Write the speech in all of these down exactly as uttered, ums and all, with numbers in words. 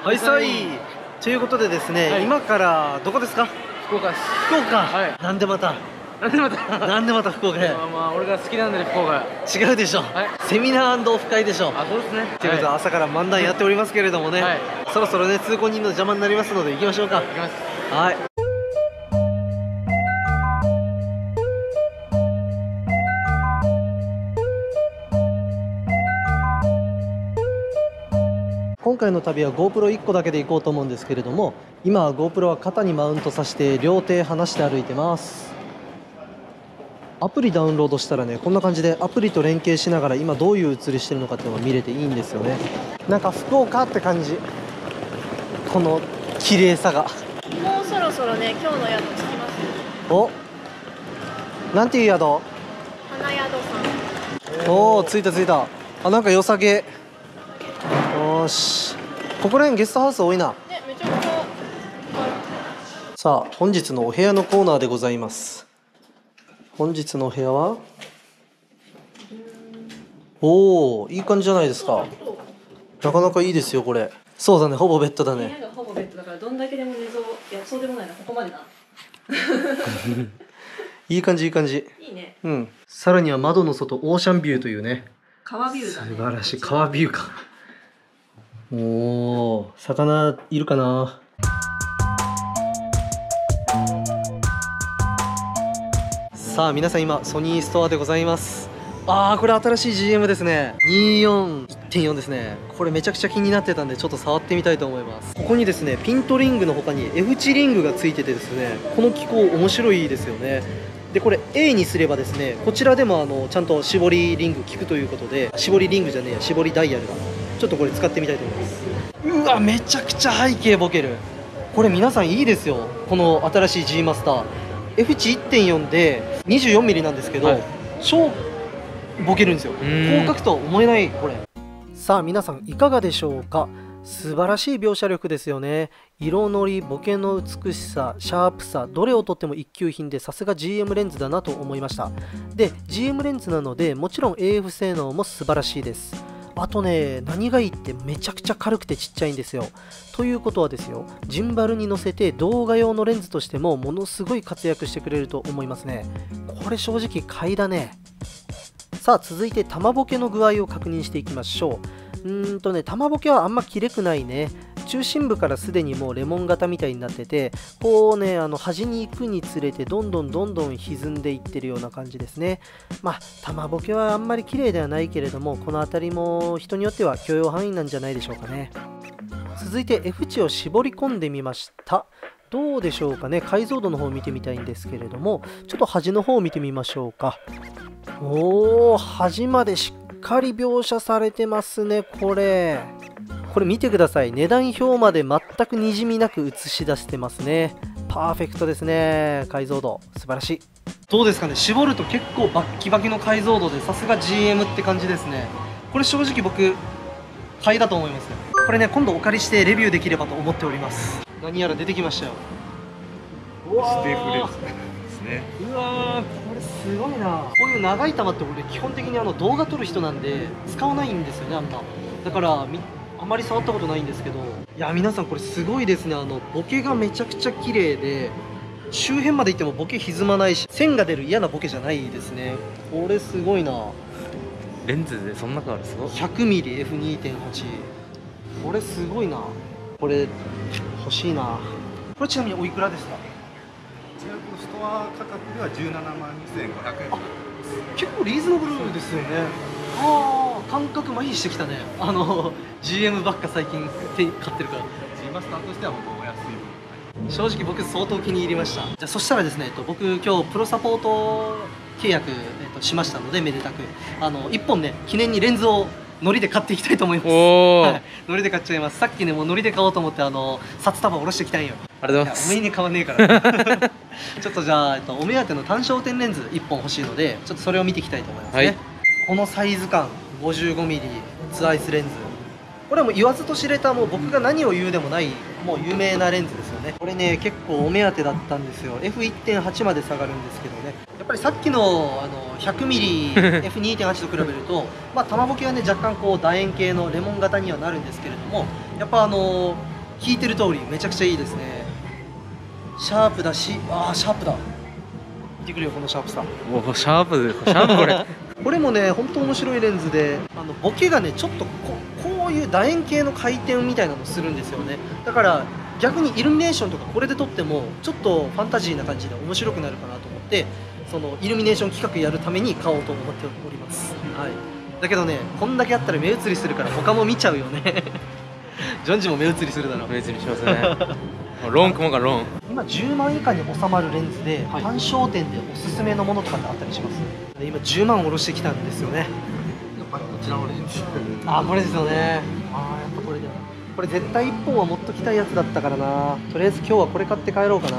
はいさい。ということでですね、はい、今からどこですか？ 福岡です。 福岡。 はい。 なんでまた。 なんでまた。 なんでまた福岡へ。 まあまあ俺が好きなんでね福岡。 違うでしょ。はい、セミナーオフ会でしょ。 あ、そうですね。 ということで朝から漫談やっておりますけれどもね。はい、そろそろね通行人の邪魔になりますので行きましょうか。 行きます。 はい。今回の旅は ゴープロいっこだけで行こうと思うんですけれども、今は ゴープロ は肩にマウントさせて両手離して歩いてます。アプリダウンロードしたらね、こんな感じでアプリと連携しながら今どういう写りしてるのかっていうのが見れていいんですよね。なんか福岡って感じ、この綺麗さが。 もうそろそろね、今日の宿着きます。 お、なんていう宿？ 花宿さん。 おお、着いた着いた。あ、なんか良さげ。よし、ここら辺ゲストハウス多いな。 ね、めちゃくちゃ。 さあ、本日のお部屋のコーナーでございます。本日のお部屋は、おお、いい感じじゃないですか。なかなかいいですよこれ。そうだね、ほぼベッドだね。 部屋がほぼベッドだからどんだけでも寝そう。いや、そうでもないな、ここまでな。 いい感じいい感じ。 いいね。 うん。さらには窓の外オーシャンビューというね。 川ビューだね。 素晴らしい川ビューか。おお、魚いるかな。さあ皆さん、今ソニーストアでございます。ああ、これ新しい ジーエム ですね。にじゅうよん いってんよん ですね。これめちゃくちゃ気になってたんでちょっと触ってみたいと思います。ここにですね、ピントリングの他に F 値リングがついててですね、この機構面白いですよね。でこれ エー にすればですね、こちらでもあのちゃんと絞りリング効くということで、絞りリングじゃねえや、絞りダイヤルだ。ちょっとこれ使ってみたいと思います。うわ、めちゃくちゃ背景ボケる。これ皆さんいいですよ、この新しい G マスター。 F 値 いってんよん で にじゅうよんミリ なんですけど、はい、超ボケるんですよ。広角とは思えない。これさあ皆さんいかがでしょうか。素晴らしい描写力ですよね。色のり、ボケの美しさ、シャープさ、どれをとっても一級品で、さすが ジーエム レンズだなと思いました。で ジーエム レンズなのでもちろん エーエフ 性能も素晴らしいです。あとね、何がいいってめちゃくちゃ軽くてちっちゃいんですよ。ということはですよ、ジンバルに乗せて動画用のレンズとしてもものすごい活躍してくれると思いますね。これ正直買いだね。さあ続いて玉ボケの具合を確認していきましょう。うーんとね、玉ボケはあんま切れくないね。中心部からすでにもうレモン型みたいになってて、こうね、あの端に行くにつれてどんどんどんどん歪んでいってるような感じですね。まあ玉ボケはあんまり綺麗ではないけれども、この辺りも人によっては許容範囲なんじゃないでしょうかね。続いて F 値を絞り込んでみました。どうでしょうかね。解像度の方を見てみたいんですけれども、ちょっと端の方を見てみましょうか。おお、端までしっかり描写されてますね。これこれ見てください。値段表まで全くにじみなく映し出してますね。パーフェクトですね。解像度素晴らしい。どうですかね、絞ると結構バッキバキの解像度で、さすが ジーエム って感じですね。これ正直僕買いだと思いますね。これね、今度お借りしてレビューできればと思っております。何やら出てきましたよ。うわー、ステーフレンズですね。うわー、これすごいな。こういう長い球って俺基本的にあの動画撮る人なんで使わないんですよね、あんま。だからみあまり触ったことないんですけど、いや皆さんこれすごいですね。あのボケがめちゃくちゃ綺麗で、周辺まで行ってもボケ歪まないし、線が出る嫌なボケじゃないですね。これすごいな。 レンズでそんな変わる、すごい。 ひゃくミリエフにてんはち、 これすごいな。これ欲しいな。これちなみにおいくらですか？ ちなみにストア価格ではじゅうななまんにせんごひゃくえん。 結構リーズナブルですよね。ああ、感覚麻痺してきたね。あの ジーエム ばっか最近手買ってるから。 G マスターとしてはもうお安い分。 正直僕相当気に入りました。じゃあそしたらですね、僕今日プロサポート契約、えっと、しましたので、めでたくあのいっぽんね、記念にレンズをノリで買っていきたいと思います。はい、ノリで買っちゃいます。さっきね、もうノリで買おうと思ってあの札束下ろしてきたんよ。 ありがとうございます。 おめえに買わねえからちょっとじゃあ、えっと、お目当ての単焦点レンズいっぽん欲しいので、ちょっとそれを見ていきたいと思いますね。はい、このサイズ感 ごじゅうごミリ ツアイスレンズ、これはもう言わずと知れた、もう僕が何を言うでもないもう有名なレンズですよね。これね結構お目当てだったんですよ。 エフいってんはち まで下がるんですけどね、やっぱりさっきのあの ひゃくミリエフにてんはち と比べるとまあ玉ボケはね若干こう楕円形のレモン型にはなるんですけれども、やっぱあの聞いてる通りめちゃくちゃいいですね。シャープだし、ああシャープだ。見てくれよこのシャープさ。 おお、シャープシャープこれ。 これもね本当面白いレンズで、あのボケがねちょっとここういう楕円形の回転みたいなのするんですよね。だから逆にイルミネーションとかこれで撮ってもちょっとファンタジーな感じで面白くなるかなと思って、そのイルミネーション企画やるために買おうと思っております。はい、だけどねこんだけあったら目移りするから他も見ちゃうよね。ジョンジも目移りするだろう。 目移りしますね。ロンくもがロン。 今じゅうまん以下に収まるレンズで、はい、単焦点でおすすめのものとかってあったりします？で今じゅうまん下ろしてきたんですよね。やっぱりこちらのレンズ。あーこれですよね。ああやっぱこれだよな。これ絶対いっぽんは持っときたいやつだったからな。とりあえず今日はこれ買って帰ろうかな。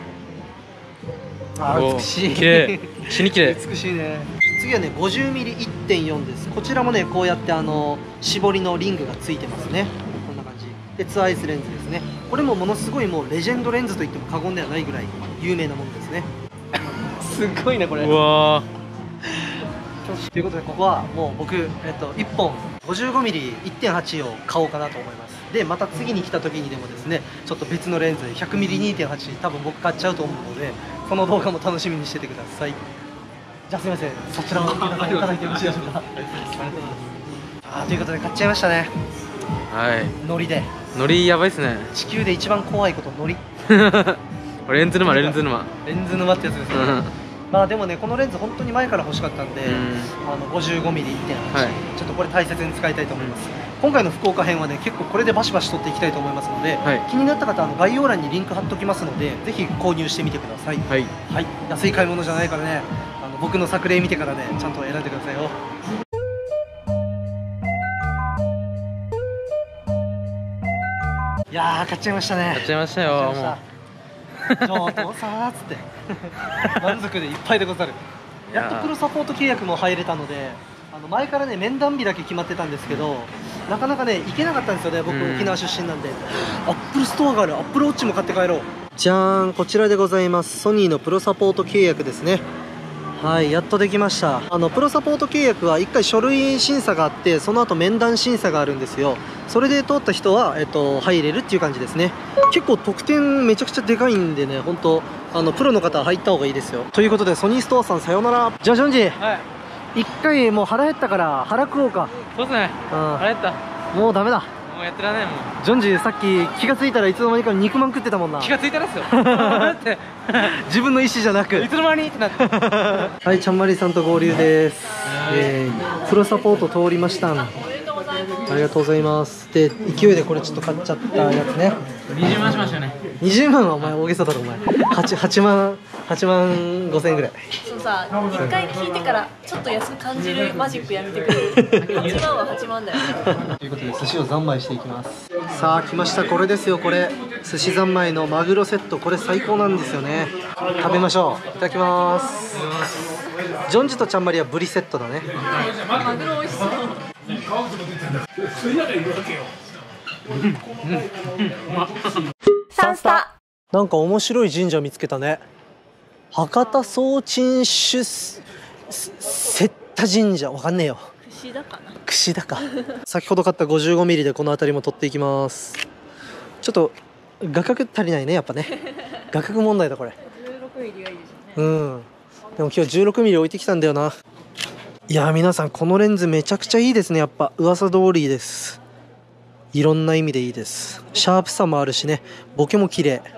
あー美しい。 綺麗。死に綺麗。 美しいね。次はね ごじゅうミリいってんよん です。こちらもねこうやってあの絞りのリングがついてますね。こんな感じでツーアイズレンズですね。これもものすごいもうレジェンドレンズと言っても過言ではないぐらい有名なものですね。すっごいねこれ。 うわということでここはもう僕、えっと、いっぽん ごじゅうごミリいってんはち を買おうかなと思います。でまた次に来た時にでもですねちょっと別のレンズ ひゃくミリにてんはち 多分僕買っちゃうと思うので、その動画も楽しみにしててください。じゃあすみませんそちらをいただいてよろしいでしょうか。あーということで買っちゃいましたね。 はい。 ノリでノリやばいっすね。 地球で一番怖いことノリ。 レンズ沼レンズ沼。 レンズ沼ってやつですね。まあでもねこのレンズ本当に前から欲しかったんで、あの ごじゅうごミリいってんはち、はい、ちょっとこれ大切に使いたいと思います。今回の福岡編はね結構これでバシバシ撮っていきたいと思いますので、はい、気になった方はあの概要欄にリンク貼っときますのでぜひ購入してみてください。はい、はい、安い買い物じゃないからね、あの僕の作例見てからねちゃんと選んでくださいよ。いやー買っちゃいましたね。 買っちゃいましたよ。もう上等さーっつって満足でいっぱいでござる。やっとプロサポート契約も入れたので、あの前からね面談日だけ決まってたんですけどなかなかね行けなかったんですよね。僕沖縄出身なんで。アップルストアがある。アップルウォッチも買って帰ろう。じゃーんこちらでございます。ソニーのプロサポート契約ですね。はい、やっとできました。あのプロサポート契約はいっかい書類審査があってその後面談審査があるんですよ。それで通った人は、えっと、入れるっていう感じですね。結構得点めちゃくちゃでかいんでね本当あのプロの方は入った方がいいですよ。ということでソニーストアさんさようなら。じゃあジョンジ、はい、いっかいもう腹減ったから腹食おうか。 そうっすね、うん、腹減った。 もうダメだ、 もうやってらんないもん。 ジョンジさっき気がついたらいつの間にか肉まん食ってたもんな。 気がついたらっすよ。 自分の意思じゃなくいつの間にってなって。 はい、ちゃんまりさんと合流です。えー、プロサポート通りました。ありがとうございます。で勢いでこれちょっと買っちゃったやつね。 にじゅうまんしましたよね。 にじゅうまんはお前大げさだろお前。8, 8万8万ごせん円ぐらい。 そうさ、いっかい聞いてからちょっと安く感じるマジックやめてくれる。はちまんははちまんだよね。 ということで寿司を三昧していきます。さあ来ました。これですよ。これ寿司三昧のマグロセット。これ最高なんですよね。食べましょう。いただきます。ジョンジとちゃんまりはブリセットだね。 はい、マグロ美味しそう。サンスタ。 なんか面白い神社見つけたね。博多総鎮守セッタ神社。わかんねえよ。 串田かな。 串田か。先ほど買った ごじゅうごミリ でこの辺りも取っていきます。ちょっと画角足りないねやっぱね。画角問題だこれ。 じゅうろくミリがいいでしょうね。 うん。でも今日 じゅうろくミリ 置いてきたんだよな。いやー皆さんこのレンズめちゃくちゃいいですね。やっぱ噂通りです。いろんな意味でいいです。シャープさもあるしね、ボケも綺麗。